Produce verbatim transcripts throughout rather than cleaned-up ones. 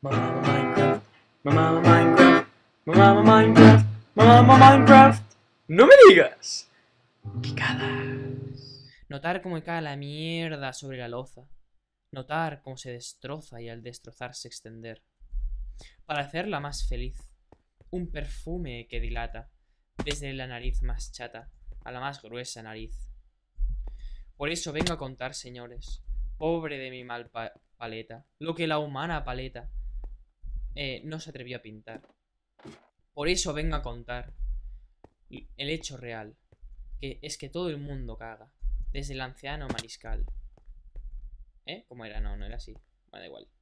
Mamá Minecraft, mamá Minecraft, mamá Minecraft, mamá Minecraft. ¡No me digas! Picadas. Notar cómo cae la mierda sobre la loza. Notar cómo se destroza y al destrozarse extender. Para hacerla más feliz. Un perfume que dilata. Desde la nariz más chata a la más gruesa nariz. Por eso vengo a contar, señores. Pobre de mi mal pa paleta. Lo que la humana paleta eh, no se atrevió a pintar. Por eso vengo a contar el hecho real. Que es que todo el mundo caga. Desde el anciano mariscal. ¿Eh? ¿Cómo era? No, no era así. Vale, da igual.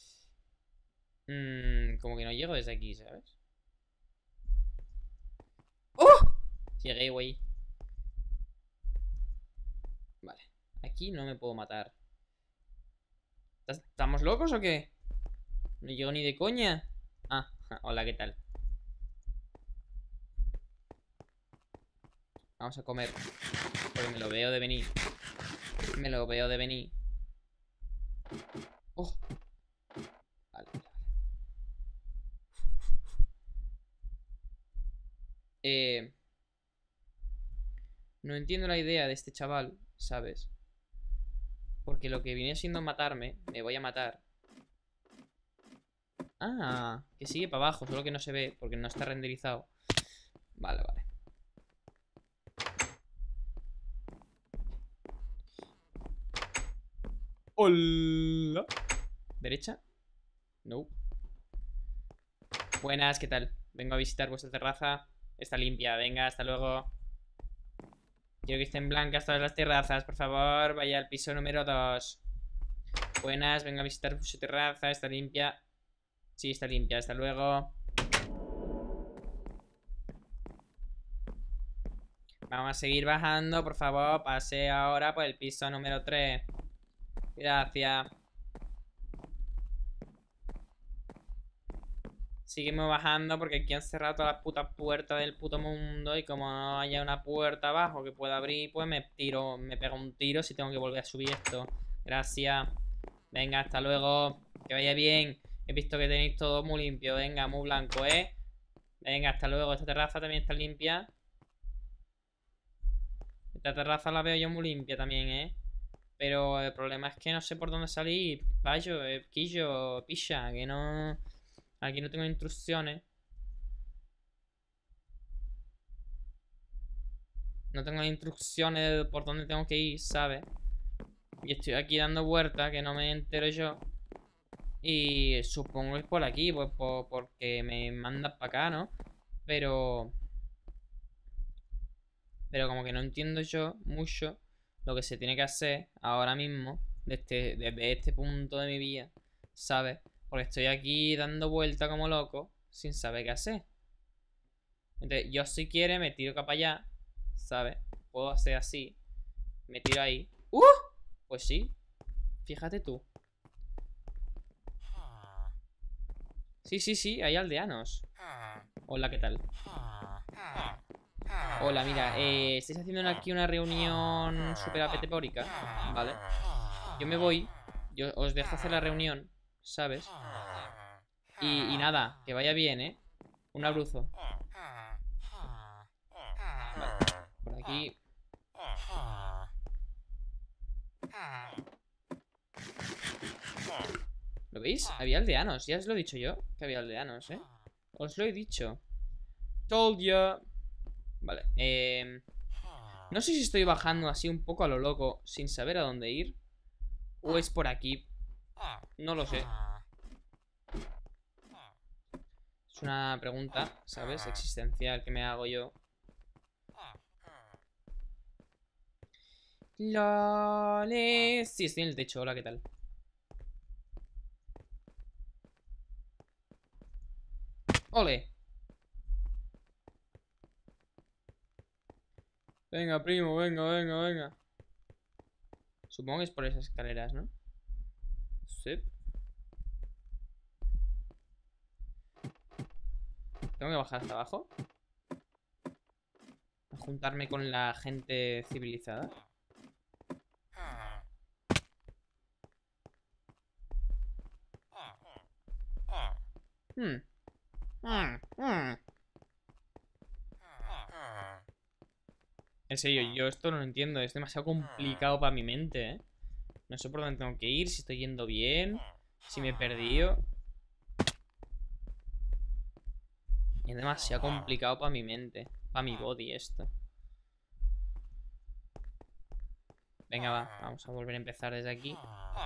Mm, como que no llego desde aquí, ¿sabes? ¡Oh! Llegué, güey. Vale. Aquí no me puedo matar. ¿Estamos locos o qué? No llego ni de coña. Ah, hola, ¿qué tal? Vamos a comer. Porque me lo veo de venir. Me lo veo de venir. Oh. Vale, vale, vale. Eh... No entiendo la idea de este chaval, ¿sabes? Porque lo que viene siendo matarme, me voy a matar. Ah, que sigue para abajo, solo que no se ve porque no está renderizado. Vale, vale. Hola. ¿Derecha? No. Buenas, ¿qué tal? Vengo a visitar vuestra terraza. Está limpia, venga, hasta luego. Quiero que estén blancas todas las terrazas, por favor. Vaya al piso número dos. Buenas, vengo a visitar su terraza. Está limpia. Sí, está limpia, hasta luego. Vamos a seguir bajando, por favor. Pase ahora por el piso número tres. Gracias. Seguimos bajando porque aquí han cerrado todas las putas puertas del puto mundo. Y como no haya una puerta abajo que pueda abrir, pues me tiro, me pego un tiro si tengo que volver a subir esto. Gracias. Venga, hasta luego. Que vaya bien. He visto que tenéis todo muy limpio. Venga, muy blanco, ¿eh? Venga, hasta luego. Esta terraza también está limpia. Esta terraza la veo yo muy limpia también, ¿eh? Pero el problema es que no sé por dónde salir. Payo, eh, quillo, picha, que no... Aquí no tengo instrucciones. No tengo instrucciones de por dónde tengo que ir, ¿sabes? Y estoy aquí dando vueltas que no me entero yo. Y supongo que es por aquí, pues por, porque me mandan para acá, ¿no? Pero... Pero como que no entiendo yo mucho lo que se tiene que hacer ahora mismo desde, desde este punto de mi vida, ¿sabes? Porque estoy aquí dando vuelta como loco sin saber qué hacer. Entonces yo si quiere me tiro acá para allá, ¿sabes? Puedo hacer así. Me tiro ahí. ¡Uh! Pues sí. Fíjate tú. Sí, sí, sí, hay aldeanos. Hola, ¿qué tal? Hola, mira, eh, estáis haciendo aquí una reunión super apetepórica, ¿vale? Yo me voy, yo os dejo hacer la reunión, ¿sabes? Y, y nada, que vaya bien, ¿eh? Un abrazo. Vale, por aquí. ¿Lo veis? Había aldeanos, ya os lo he dicho yo, que había aldeanos, ¿eh? Os lo he dicho. Told ya. Vale, eh... no sé si estoy bajando así un poco a lo loco sin saber a dónde ir. O es por aquí. No lo sé. Es una pregunta, ¿sabes? Existencial que me hago yo. Lole. Sí, estoy en el techo. Hola, ¿qué tal? ¡Ole! Venga, primo, venga, venga, venga. Supongo que es por esas escaleras, ¿no? Sí. ¿Tengo que bajar hasta abajo? A juntarme con la gente civilizada. Hmm. Hmm. Hmm. En serio, yo esto no lo entiendo. Es demasiado complicado para mi mente, ¿eh? No sé por dónde tengo que ir, si estoy yendo bien, si me he perdido. Es demasiado complicado para mi mente, para mi body esto. Venga, va, vamos a volver a empezar desde aquí.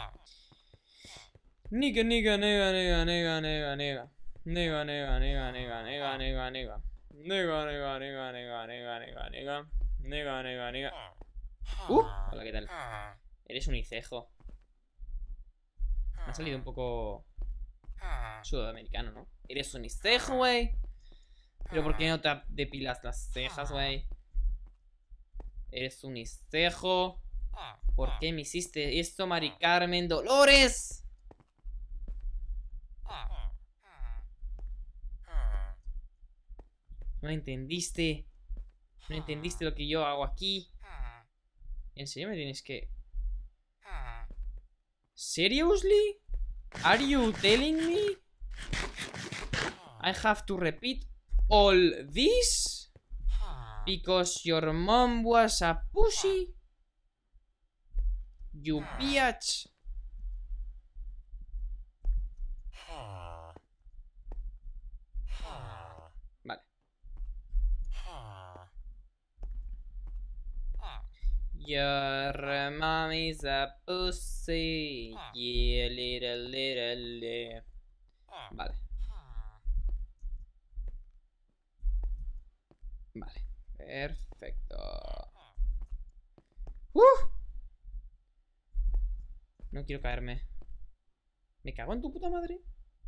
Niga, niga, nega, nega, nega, nega, nega. Nega, nega, nega, nega, nega, nega, nega. Nega, nega, nega, nega, nega, nega, nega. Nega, nega, nega. Uh, hola, ¿qué tal? Eres un icejo. Me ha salido un poco sudamericano, ¿no? Eres un icejo, güey. Pero ¿por qué no te depilas las cejas, güey? Eres un icejo. ¿Por qué me hiciste esto, Mari Carmen Dolores? No entendiste. No entendiste lo que yo hago aquí. ¿En serio me tienes que...? ¿Seriously? Are you telling me I have to repeat all this because your mom was a pussy? You bitch. Vale. Your mom is a pussy. Yeah, little, little, little. Vale. Vale. Perfecto. ¡Uh! No quiero caerme. ¿Me cago en tu puta madre?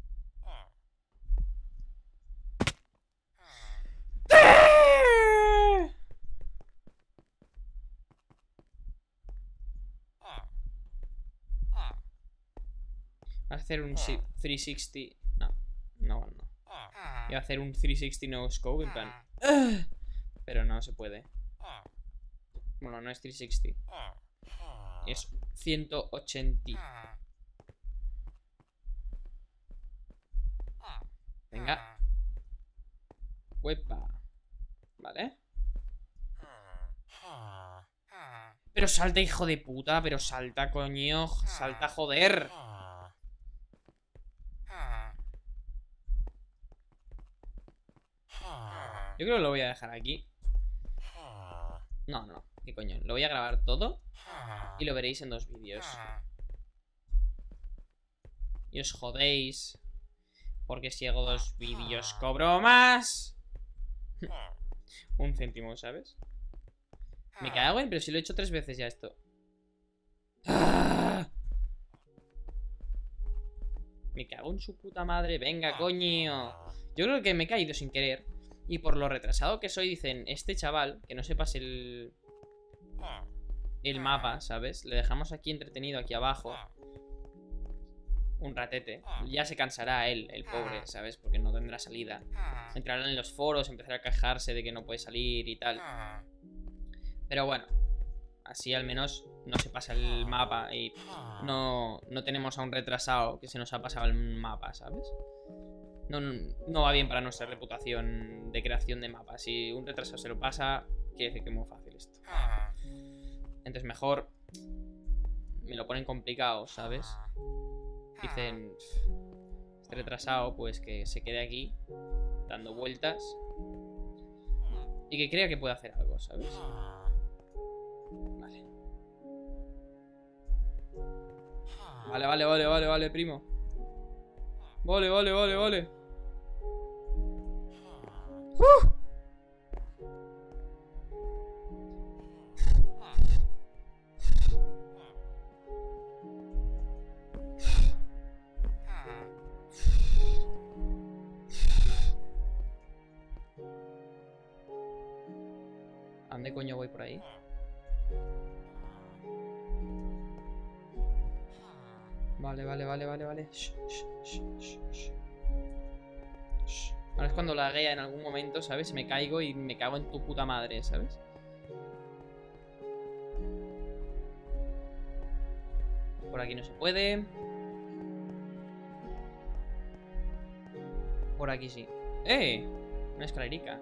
Voy a hacer un trescientos sesenta. No, no, no. Voy a hacer un trescientos sesenta no scope en plan. Pero no se puede. Bueno, no es trescientos sesenta. Es ciento ochenta. Venga. Huepa. Vale. Pero salta, hijo de puta. Pero salta, coño. Salta, joder. Yo creo que lo voy a dejar aquí. No, no. ¿Qué coño? Lo voy a grabar todo y lo veréis en dos vídeos. Y os jodéis. Porque si hago dos vídeos cobro más. Un céntimo, ¿sabes? Me cago en, pero si lo he hecho tres veces ya esto. ¡Ah! Me cago en su puta madre. Venga, coño. Yo creo que me he caído sin querer. Y por lo retrasado que soy, dicen, este chaval, que no sepas el... El mapa, ¿sabes? Le dejamos aquí entretenido, aquí abajo. Un ratete. Ya se cansará él, el pobre, ¿sabes? Porque no tendrá salida. Entrará en los foros, empezará a quejarse de que no puede salir y tal. Pero bueno, así al menos no se pasa el mapa y no, no tenemos a un retrasado que se nos ha pasado el mapa, ¿sabes? No, no, no va bien para nuestra reputación de creación de mapas. Si un retrasado se lo pasa, quiere decir que es muy fácil esto. Entonces mejor me lo ponen complicado, ¿sabes? Dicen, este retrasado, pues que se quede aquí dando vueltas y que crea que puede hacer algo, ¿sabes? Vale. Vale, vale, vale, vale, vale, primo. Vale, vale, vale, vale. ¡Uh! ¿A dónde coño voy por ahí? Vale, vale, vale, vale, vale. Shh, shh, shh, shh, shh. Ahora es cuando laguea en algún momento, ¿sabes? Me caigo y me cago en tu puta madre, ¿sabes? Por aquí no se puede. Por aquí sí. ¡Eh! Una escalerica.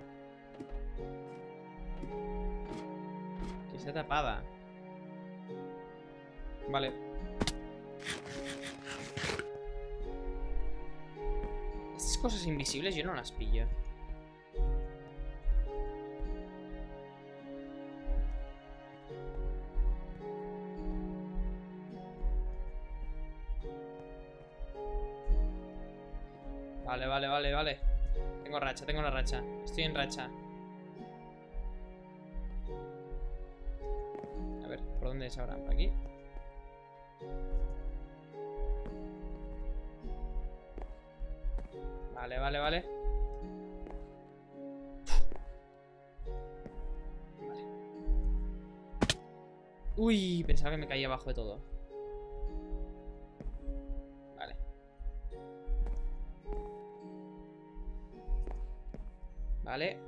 Que está tapada. Vale. Estas cosas invisibles yo no las pillo. Vale, vale, vale, vale. Tengo racha, tengo la racha. Estoy en racha. A ver, ¿por dónde es ahora? ¿Por aquí? Vale, vale, vale. Vale. Uy, pensaba que me caía abajo de todo. Vale. Vale.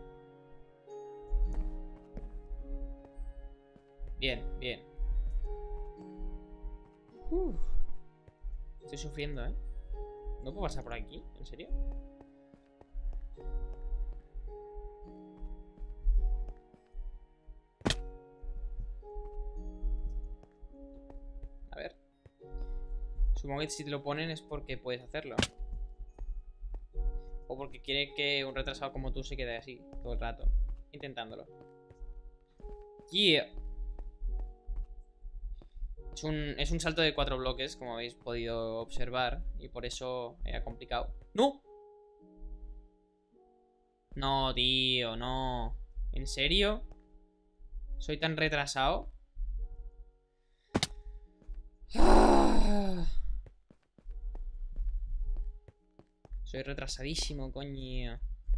Bien, bien. Uf. Estoy sufriendo, ¿eh? ¿No puedo pasar por aquí? ¿En serio? A ver. Supongo que si te lo ponen es porque puedes hacerlo. O porque quiere que un retrasado como tú se quede así todo el rato, intentándolo. Yeah. Es un, es un salto de cuatro bloques, como habéis podido observar. Y por eso era complicado. ¡No! No, tío, no. ¿En serio? ¿Soy tan retrasado? Soy retrasadísimo, coño.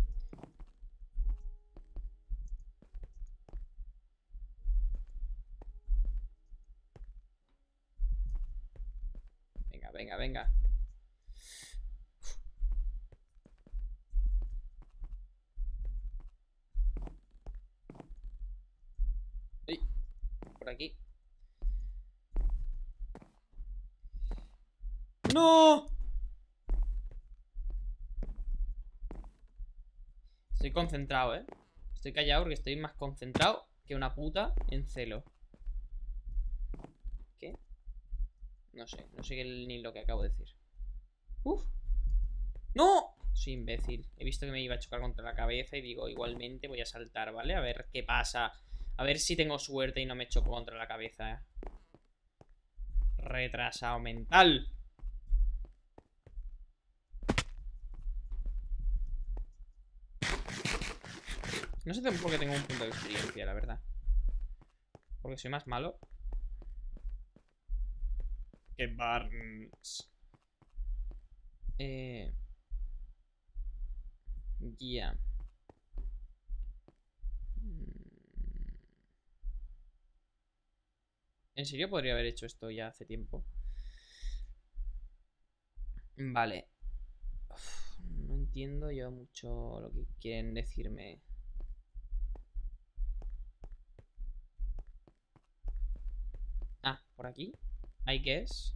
Venga, venga, venga. Uy, por aquí. ¡No! Estoy concentrado, ¿eh? Estoy callado porque estoy más concentrado que una puta en celo. ¿Qué? No sé, no sé ni lo que acabo de decir. ¡Uf! ¡No! Soy imbécil. He visto que me iba a chocar contra la cabeza y digo, igualmente voy a saltar, ¿vale? A ver qué pasa. A ver si tengo suerte y no me choco contra la cabeza, ¿eh? Retrasado mental. No sé por qué tengo un punto de experiencia, la verdad. Porque soy más malo que Barnes. Eh... Ya. Yeah. ¿En serio podría haber hecho esto ya hace tiempo? Vale. Uf, no entiendo yo mucho lo que quieren decirme. Ah, por aquí. I guess.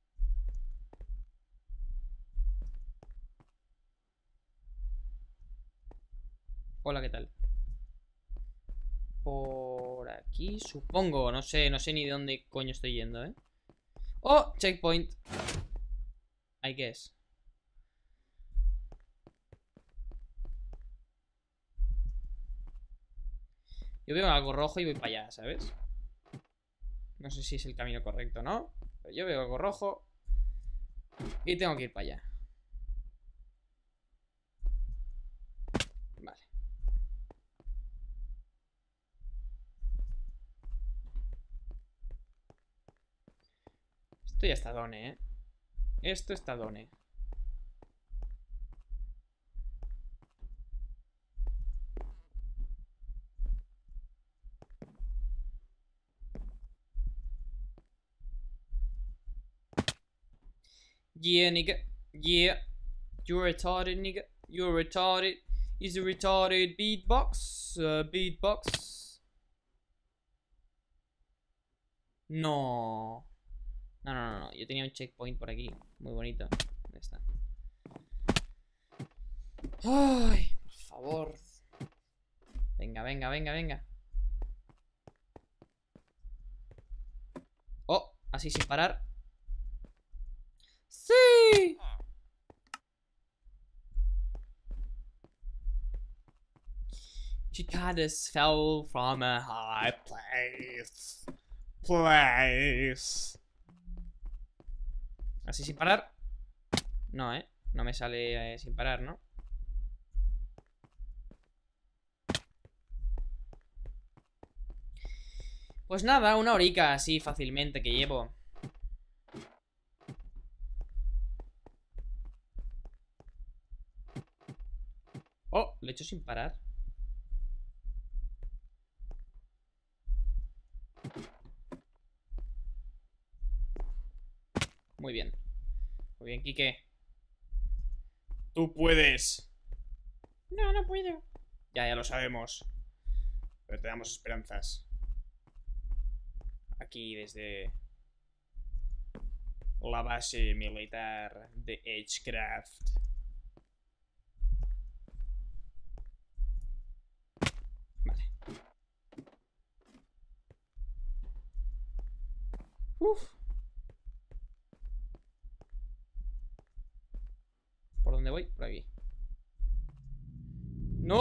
Hola, ¿qué tal? Por aquí, supongo. No sé, no sé ni de dónde coño estoy yendo, ¿eh? ¡Oh! Checkpoint. I guess. Yo veo algo rojo y voy para allá, ¿sabes? No sé si es el camino correcto, ¿no? Pero yo veo algo rojo y tengo que ir para allá. Vale. Esto ya está done, ¿eh? Esto está done. Yeah, nigga. Yeah. You're retarded, nigga. You're retarded. Is a retarded beatbox? Uh, beatbox. No. No, no, no, no. Yo tenía un checkpoint por aquí. Muy bonito. ¿Dónde está? Ay, por favor. Venga, venga, venga, venga. Oh, así sin parar. ¡Sí! Cicadas fell from a high place. Place. Así sin parar. No, eh. No me sale eh, sin parar, ¿no? Pues nada, una horica así fácilmente que llevo. Oh, lo he hecho sin parar. Muy bien. Muy bien, Quique. Tú puedes. No, no puedo. Ya, ya lo sabemos. Pero te damos esperanzas. Aquí desde la base militar de Edgecraft. Vale. Uf. ¿Por dónde voy? Por aquí. ¡No!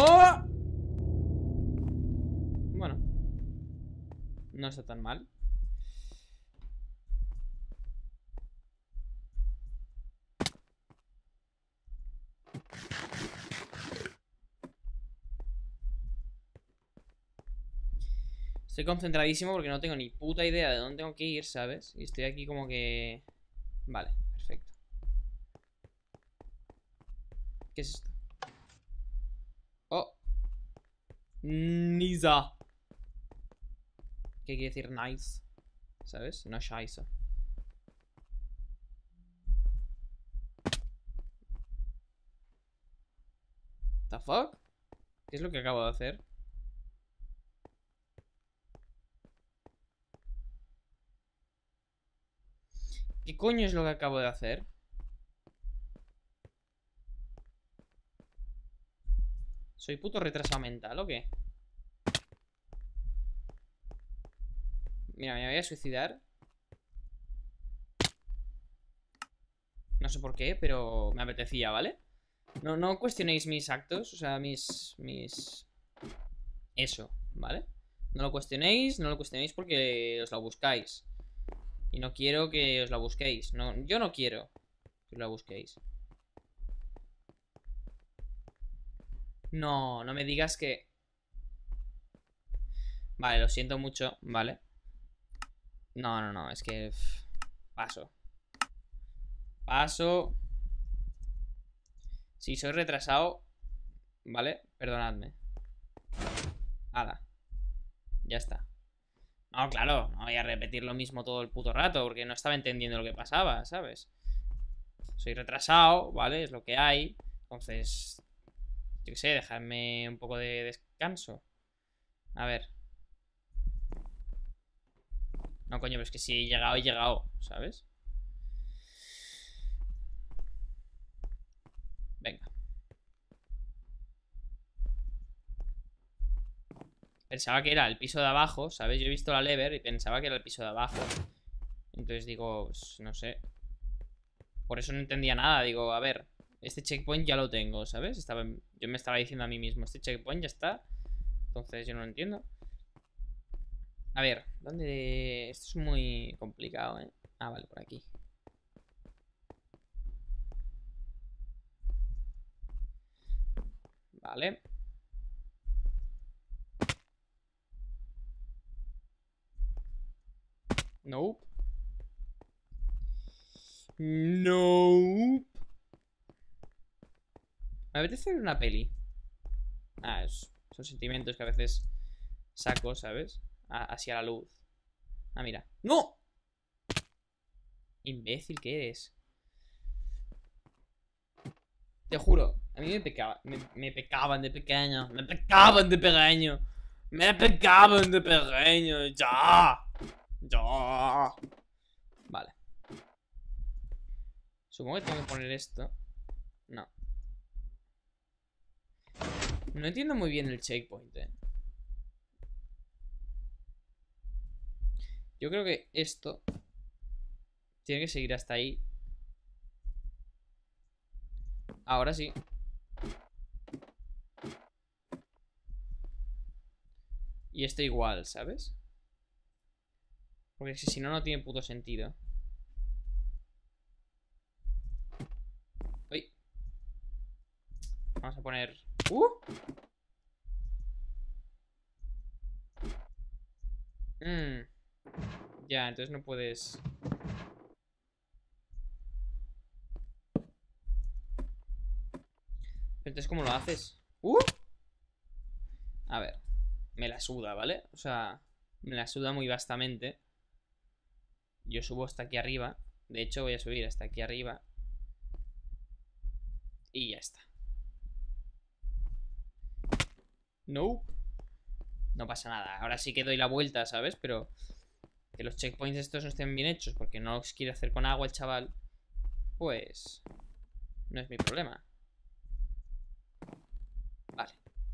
Bueno. No está tan mal. Estoy concentradísimo porque no tengo ni puta idea de dónde tengo que ir, ¿sabes? Y estoy aquí como que... Vale, perfecto. ¿Qué es esto? Oh. Niza. ¿Qué quiere decir nice? ¿Sabes? No scheisse. ¿The fuck? ¿Qué es lo que acabo de hacer? ¿Qué coño es lo que acabo de hacer? ¿Soy puto retrasado mental o qué? Mira, me voy a suicidar. No sé por qué, pero me apetecía, ¿vale? No, no cuestionéis mis actos, o sea, mis... mis... Eso, ¿vale? No lo cuestionéis, no lo cuestionéis porque os lo buscáis. Y no quiero que os la busquéis. No, yo no quiero que os la busquéis. No, no me digas que... Vale, lo siento mucho, ¿vale? No, no, no, es que... Paso. Paso. Si soy retrasado, ¿vale? Perdonadme. Hala. Ya está. No, claro, no voy a repetir lo mismo todo el puto rato porque no estaba entendiendo lo que pasaba, ¿sabes? Soy retrasado, ¿vale? Es lo que hay. Entonces, yo qué sé, dejadme un poco de descanso. A ver. No, coño, pero es que si he llegado, he llegado, ¿sabes? Venga. Pensaba que era el piso de abajo, ¿sabes? Yo he visto la lever y pensaba que era el piso de abajo. Entonces digo, pues, no sé. Por eso no entendía nada. Digo, a ver, este checkpoint ya lo tengo, ¿sabes? Estaba, yo me estaba diciendo a mí mismo, este checkpoint ya está. Entonces yo no lo entiendo. A ver, ¿dónde...? Esto es muy complicado, ¿eh? Ah, vale, por aquí. Vale. Nope. Nope. Me apetece ver una peli. Ah, es, son sentimientos que a veces saco, ¿sabes? A, así a la luz. Ah, mira. ¡No! Imbécil que eres. Te juro, a mí me pecaba, me, me pecaban de pequeño. Me pecaban de pequeño. Me pecaban de pequeño. Ya. Ya. Vale. Supongo que tengo que poner esto. No. No entiendo muy bien el checkpoint, eh. Yo creo que esto tiene que seguir hasta ahí. Ahora sí. Y esto igual, ¿sabes? Porque si no, no tiene puto sentido. Uy. Vamos a poner... ¡Uh! Mmm. Ya, entonces no puedes... Entonces, ¿cómo lo haces? ¡Uh! A ver. Me la suda, ¿vale? O sea, me la suda muy vastamente. Yo subo hasta aquí arriba. De hecho, voy a subir hasta aquí arriba. Y ya está. No. No pasa nada. Ahora sí que doy la vuelta, ¿sabes? Pero que los checkpoints estos no estén bien hechos porque no los quiere hacer con agua el chaval, pues no es mi problema. Vale.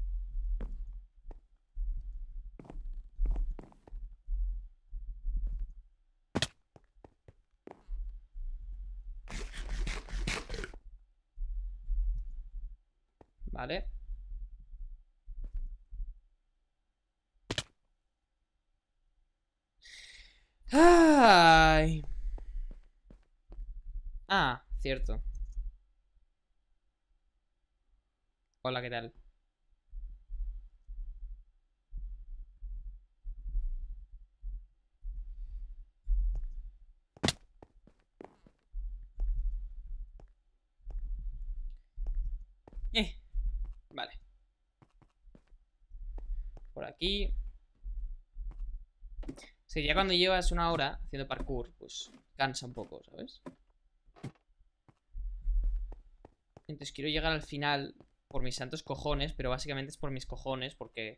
Vale. Ay. Ah, cierto. Hola, ¿qué tal? Eh, vale. Por aquí. Sí, ya cuando llevas una hora haciendo parkour, pues cansa un poco, ¿sabes? Entonces quiero llegar al final por mis santos cojones, pero básicamente es por mis cojones porque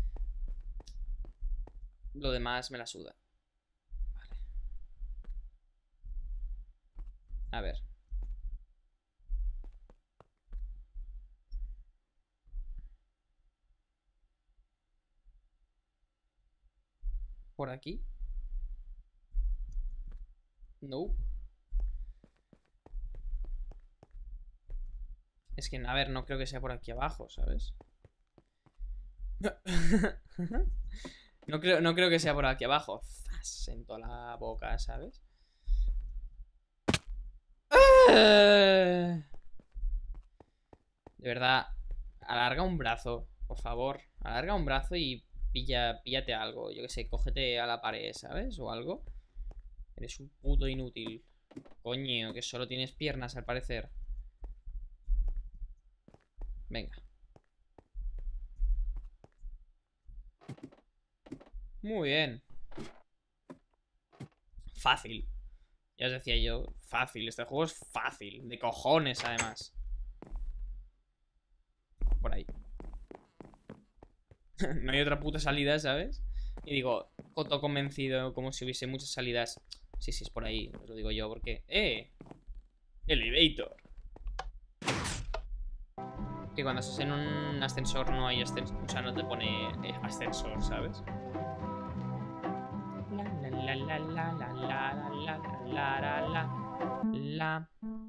lo demás me la suda. Vale. A ver. Por aquí. No. Es que, a ver, no creo que sea por aquí abajo, ¿sabes? No creo, no creo que sea por aquí abajo. Zas, en toda la boca, ¿sabes? De verdad, alarga un brazo, por favor. Alarga un brazo y pilla, píllate algo. Yo que sé, cógete a la pared, ¿sabes? O algo. Eres un puto inútil. Coño, que solo tienes piernas al parecer. Venga. Muy bien. Fácil. Ya os decía yo, fácil. Este juego es fácil. De cojones, además. Por ahí. No hay otra puta salida, ¿sabes? Y digo, todo convencido, como si hubiese muchas salidas. Sí, sí, es por ahí. Os lo digo yo porque... ¡Eh! Elevator. Que cuando estás en un ascensor no hay ascensor. O sea, no te pone ascensor, ¿sabes? La la la la la la la la la la la la.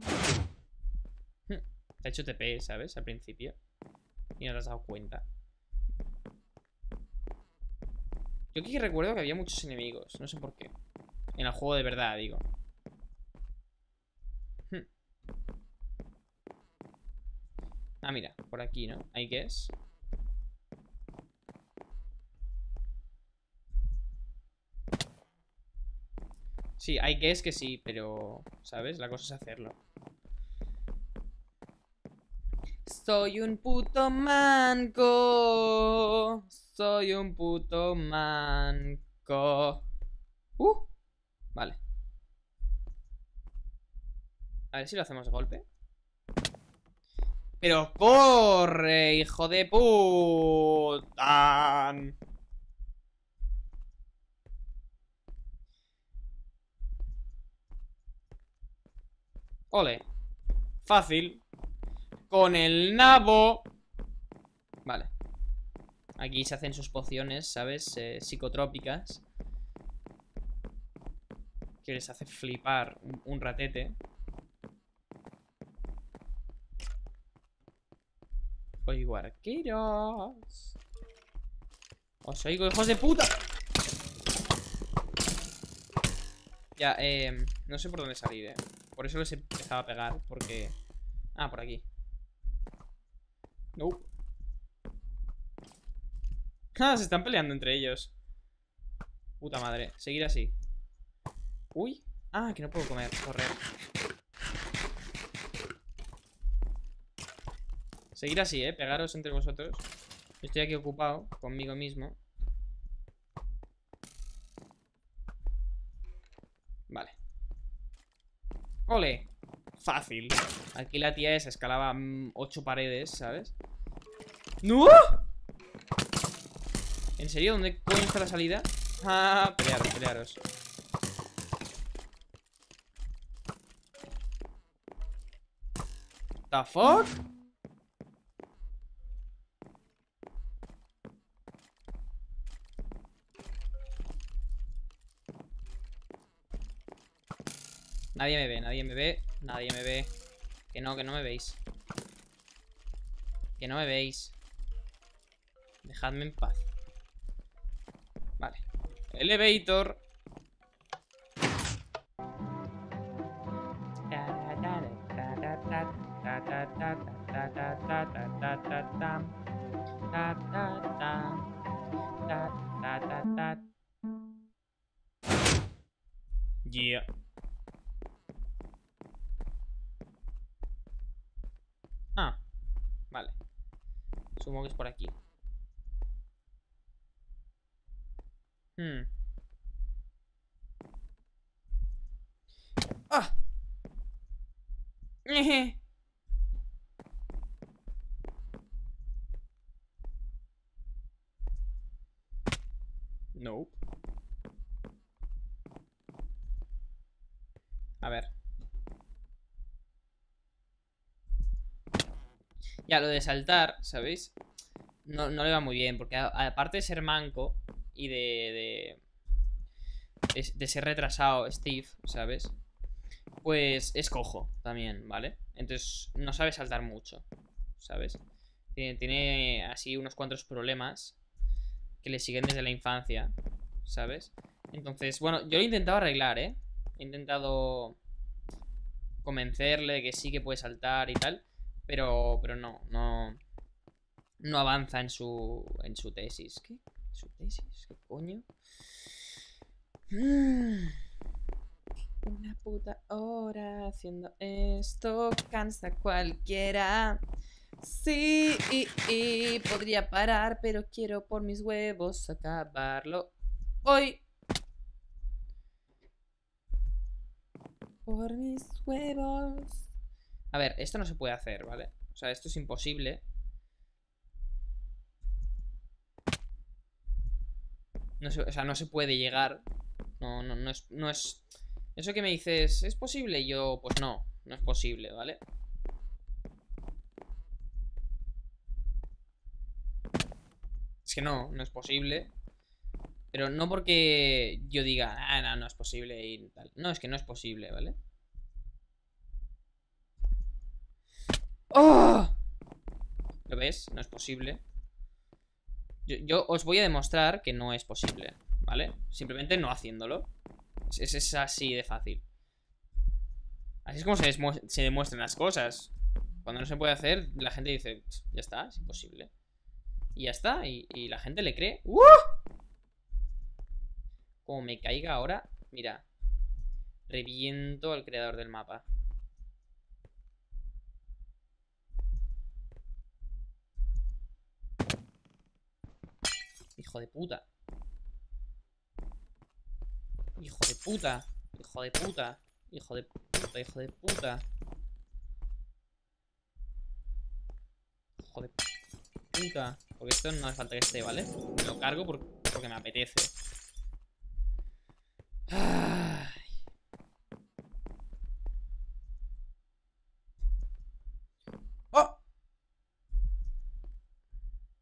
Te ha hecho T P, ¿sabes? Al principio. Y no te has dado cuenta. Yo aquí recuerdo que había muchos enemigos. No sé por qué. En el juego de verdad, digo. Ah, mira, por aquí, ¿no? I guess. Sí, I guess que sí, pero... ¿sabes? La cosa es hacerlo. Soy un puto manco. Soy un puto manco. Uh, vale. A ver si lo hacemos de golpe. Pero corre, hijo de puta. Ole. Fácil. Con el nabo. Vale. Aquí se hacen sus pociones, ¿sabes? Eh, psicotrópicas. Que les hace flipar un, un ratete. Oigo arqueros. Os oigo, hijos de puta. Ya, eh, no sé por dónde salir, eh. Por eso les empezaba a pegar, porque... Ah, por aquí. No. Ah, se están peleando entre ellos. Puta madre, seguir así. Uy. Ah, que no puedo comer, correr. Seguir así, eh, pegaros entre vosotros. Estoy aquí ocupado conmigo mismo. Vale. ¡Ole! Fácil. Aquí la tía esa escalaba mmm, ocho paredes, ¿sabes? ¡No! ¿En serio? ¿Dónde coño está la salida? Ah, pelearos, pelearos. ¿The fuck? Nadie me ve, nadie me ve, nadie me ve. Que no, que no me veis. Que no me veis. Dejadme en paz. Vale. Elevator. Yeah. Ah, vale. Supongo que es por aquí. Hmm. ¡Ah! Eje. No. A ver. Ya, lo de saltar, ¿sabéis? No, no le va muy bien, porque a- aparte de ser manco y de, de, de ser retrasado Steve, ¿sabes? Pues es cojo también, ¿vale? Entonces no sabe saltar mucho, ¿sabes? Tiene, tiene así unos cuantos problemas que le siguen desde la infancia, ¿sabes? Entonces, bueno, yo lo he intentado arreglar, ¿eh? He intentado convencerle de que sí que puede saltar y tal, pero, pero no, no, no avanza en su, en su tesis. ¿Qué? ¿Su tesis? ¿Qué coño? Una puta hora haciendo esto cansa a cualquiera. Sí, y, y podría parar, pero quiero por mis huevos acabarlo hoy. Por mis huevos. A ver, esto no se puede hacer, ¿vale? O sea, esto es imposible. No se, o sea, no se puede llegar. No, no, no es, no es... Eso que me dices, ¿es posible? Y yo, pues no, no es posible, ¿vale? Es que no, no es posible. Pero no porque yo diga, ah, no, no es posible y tal. No, es que no es posible, ¿vale? ¡Oh! ¿Lo ves? No es posible. Yo, yo os voy a demostrar que no es posible, ¿vale? Simplemente no haciéndolo. Es, es así de fácil. Así es como se, se demuestran las cosas. Cuando no se puede hacer, la gente dice, ya está, es imposible. Y ya está, y, y la gente le cree. ¡Uh! Como me caiga ahora, mira. Reviento al creador del mapa. Hijo de puta. Hijo de puta. Hijo de puta. Hijo de puta, hijo de puta. Hijo de puta. Porque esto no hace falta que esté, ¿vale? Me lo cargo por, porque me apetece. Ay. ¡Oh!